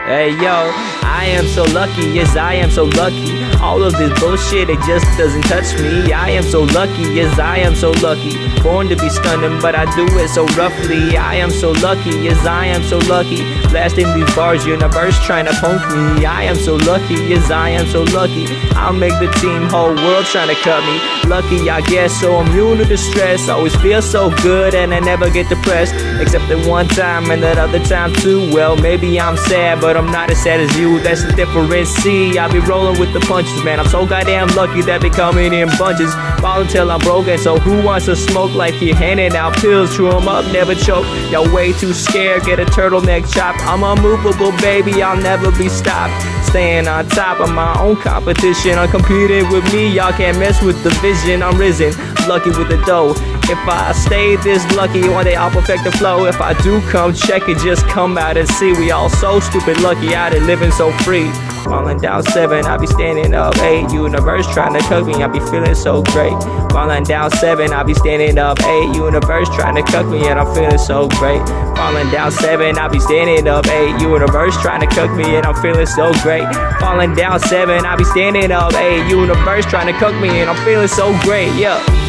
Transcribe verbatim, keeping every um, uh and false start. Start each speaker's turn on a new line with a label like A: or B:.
A: Hey yo, I am so lucky, yes I am so lucky. All of this bullshit, it just doesn't touch me. I am so lucky, yes I am so lucky. Born to be stunning, but I do it so roughly. I am so lucky, yes I am so lucky. Blasting these bars, universe trying to punk me. I am so lucky, yes I am so lucky. I'll make the team, whole world trying to cut me. Lucky I guess, so immune to the stress. Always feel so good and I never get depressed. Except that one time and that other time too. Well, maybe I'm sad, but I'm not as sad as you. That's the difference, see, I be rolling with the punches, man. I'm so goddamn lucky that be coming in bunches. Fall until I'm broken, so who wants to smoke like you're handing out pills? Chew 'em up, never choke. Y'all way too scared, get a turtleneck chop. I'm unmovable, baby, I'll never be stopped. Staying on top of my own competition. I'm competing with me, y'all can't mess with the vision. I'm risen, lucky with the dough. If I stay this lucky, one day I'll perfect the flow. If I do come check it, just come out and see. We all so stupid lucky out here living so free. Falling down seven, I be standing up eight. Universe trying to cuck me, I be feeling so great. Falling down seven, I be standing up eight. Universe trying to cuck me and I'm feeling so great. Falling down seven, I be standing up eight. Universe trying to cuck me and I'm feeling so great. Falling down seven, I be standing up eight. Universe trying to cuck me and I'm feeling so great, yeah.